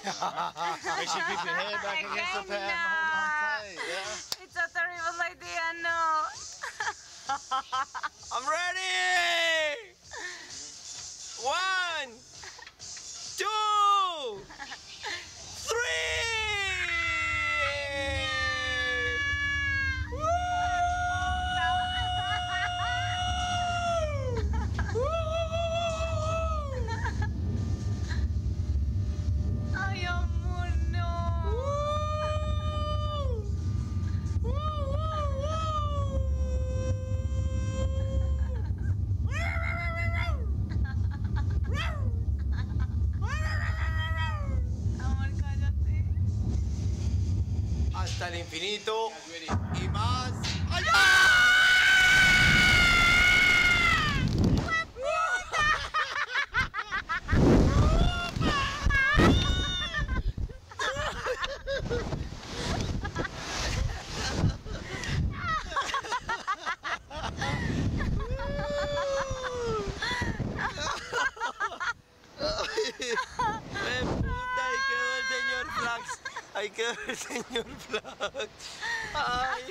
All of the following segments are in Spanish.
Make sure you keep your head back against the pad and hold on tight. Yeah. It's a terrible idea, no. I'm ready! 1, 2, 3! Ay, amor, no. Amor, cállate. Hasta el infinito y más allá. Puta, ahí quedó el señor Flax. Ahí quedó el señor Flax. Ay.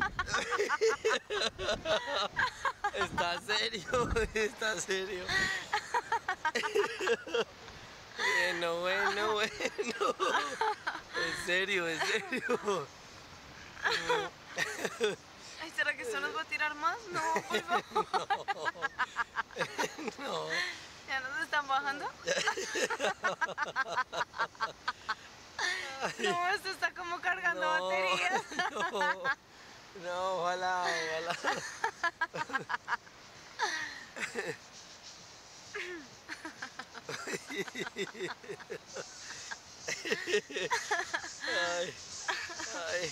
Está serio, está serio. Bueno. En serio. Ay, ¿será que esto nos va a tirar más? No, por favor. No. ¿Ya nos están bajando? No, esto está como cargando baterías. No, ojalá. Ay.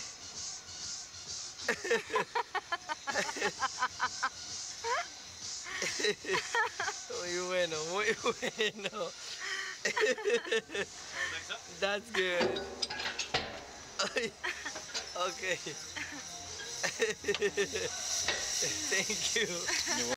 Muy bueno. That's good. Okay. Thank you.